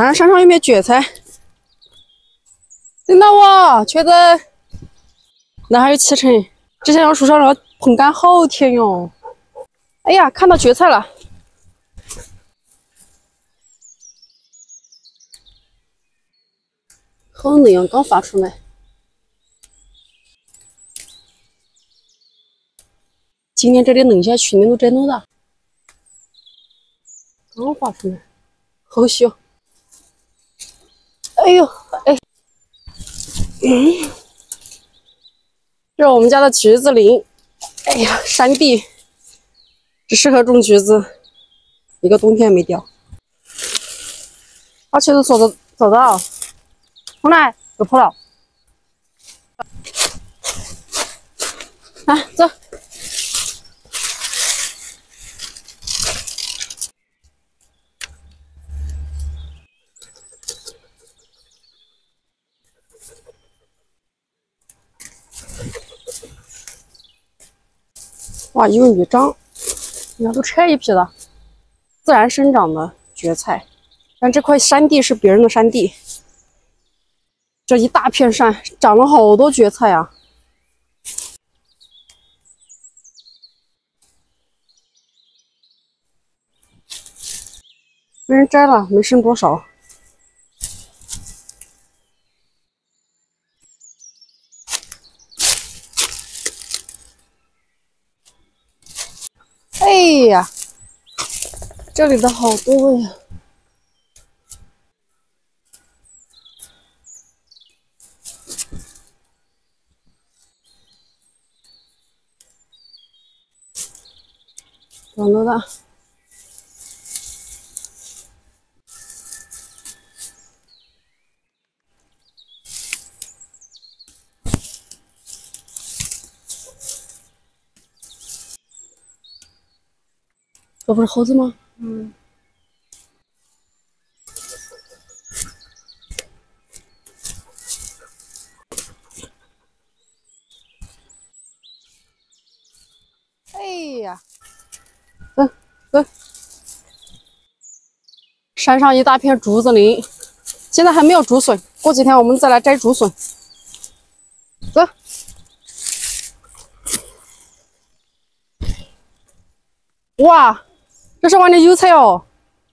看看山上有没有蕨菜。领导我缺德，那还有7成。之前让树上那个棚杆好甜哟。哎呀，看到蕨菜了。好嫩呀，刚发出来。今年这里嫩些，去年都长多大。刚发出来，好小。哎呦，哎，这是我们家的橘子林。哎呀，山地，只适合种橘子，一个冬天没掉。把茄子走到，红来又跑了。来，走。哇，有鱼长，人家都拆一批了，自然生长的蕨菜。但这块山地是别人的山地，这一大片山长了好多蕨菜啊！被人摘了，没剩多少。哎呀，这里的好多呀！长多大？这不是猴子吗？嗯。哎呀，走走。山上一大片竹子林，现在还没有竹笋，过几天我们再来摘竹笋。走。哇，这是我的油菜哦！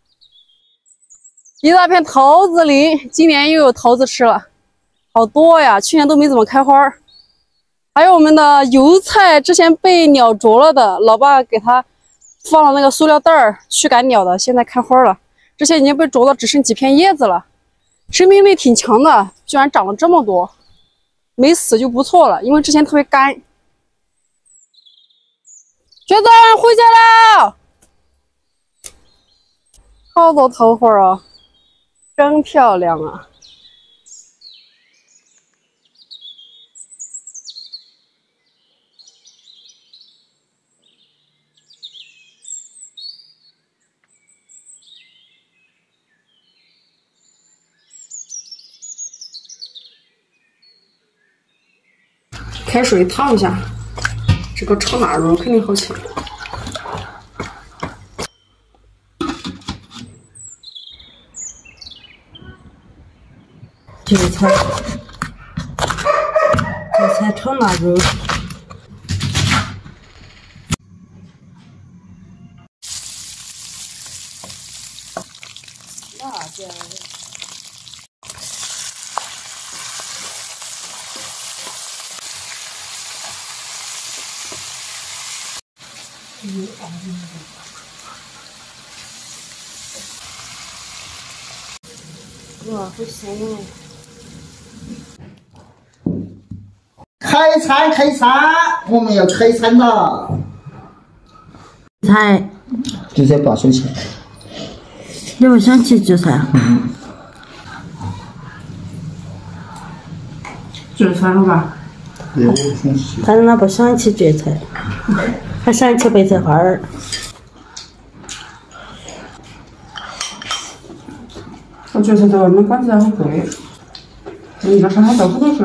一大片桃子林，今年又有桃子吃了，好多呀！去年都没怎么开花。还有我们的油菜，之前被鸟啄了的，老爸给它放了那个塑料袋儿驱赶鸟的，现在开花了。之前已经被啄了，只剩几片叶子了，生命力挺强的，居然长了这么多，没死就不错了，因为之前特别干。学长回家了，好多桃花啊，真漂亮啊！开水烫一下，这个炒腊肉肯定好吃。 韭菜炒腊肉。辣椒。哇，好香哦！ 开餐开餐，我们要开餐了。 菜， 韭菜8块钱。 你不想吃韭菜？ 韭菜了吧？ 我想吃。 他那不想吃蕨菜，还想吃白菜花儿。 我觉得在外面馆子好贵，一个山上到处都是。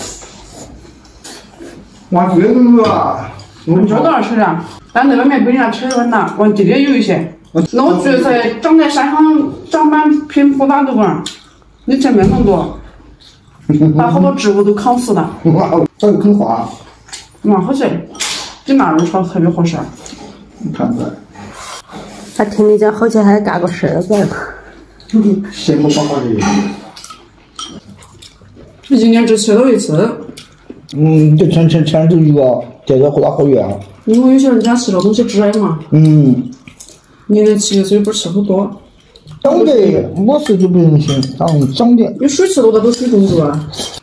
往这种子啊， 我们这都要吃的，但在外面不一定要吃的稳了，往地里有一些。那我觉得长在山上长满平贫苦大豆馆，你见面很多，把好多植物都扛死了。 哇，这个很滑。 蛮好吃，跟腊肉炒特别合适。 你看这， 他听你讲好像还干过事儿子。 羡慕好好的。 一年只去了一次。 就天都一个，这个后大后院。 因为有些人家吃的东西窄嘛。你那7岁不是吃很多。 长得我是就不行，长点。 你水吃多的都水中毒啊。